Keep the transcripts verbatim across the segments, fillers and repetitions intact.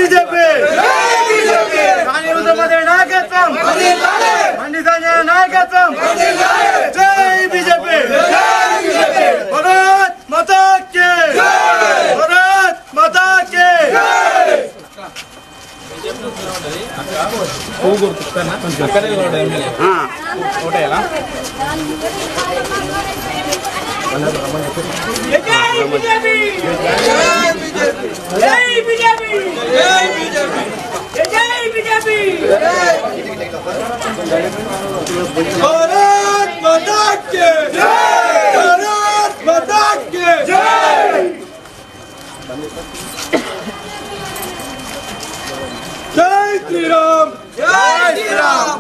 BJP नायकत्व मंडी संजय नायकत्व जय BJP Bharat माता की भारत माता की भारत माता की भारत माता की जय श्री राम जय श्री राम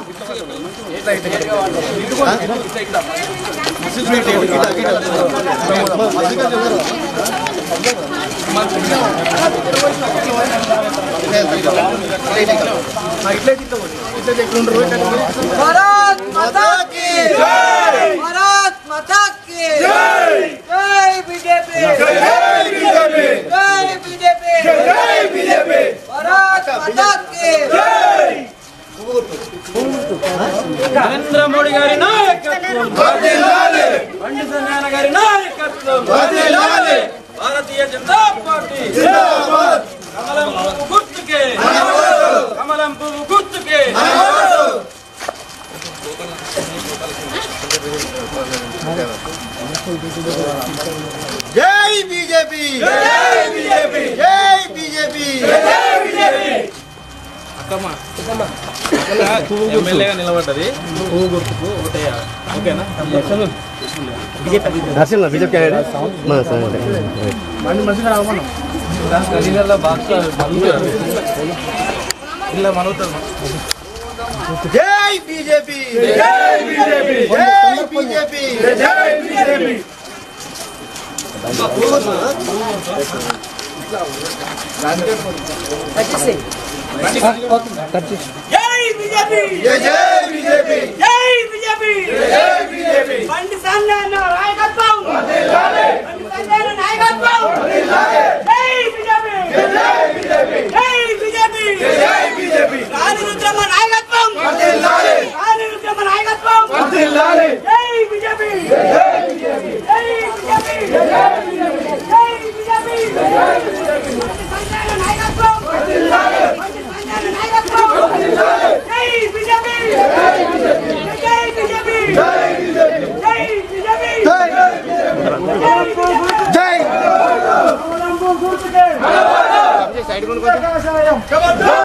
भारत माता की जय भारत माता की जय जय बीजेपी जय बीजेपी जय बीजेपी जय बीजेपी भारत माता की जय नरेंद्र मोदी गारी नायकत्व వర్ధిల్లాలి బండి సంజయ్ గారి నాయకత్వం వర్ధిల్లాలి भारतीय जनता पार्टी जिंदाबाद कमलम पुव्वु गुर्तुके कमलम पुव्वु गुर्तुके जय बीजेपी जय बीजेपी जय बीजेपी जय बीजेपी అక్కమ్మ ఎమ్మెల్యేగా నిలబడ్డది పువ్వు గుర్తుకు ఓటేయాలి ఓకేనా బీజేపీ దర్శనం బీజేపీ క్యాండిడేట్ మన సంగతి మంది మంచిగా రావమను గలీలలో బాక్స్ ఇలా మనవుతారు జై బీజేపీ జై బీజేపీ జై బీజేపీ జై బీజేపీ जय बीजेपी जय जय बीजेपी जय बीजेपी जय बीजेपी బండి సంజయ్ నాయకత్వం వర్ధిల్లాలి బండి సంజయ్ నాయకత్వం వర్ధిల్లాలి జై बीजेपी जय बीजेपी जय बीजेपी जय बीजेपी రాణి రుద్రమ్మ నాయకత్వం వర్ధిల్లాలి రాణి రుద్రమ్మ నాయకత్వం వర్ధిల్లాలి జై बीजेपी जय बीजेपी जय बीजेपी जय बीजेपी जय बीजेपी जय बीजेपी బండి సంజయ్ నాయకత్వం వర్ధిల్లాలి जय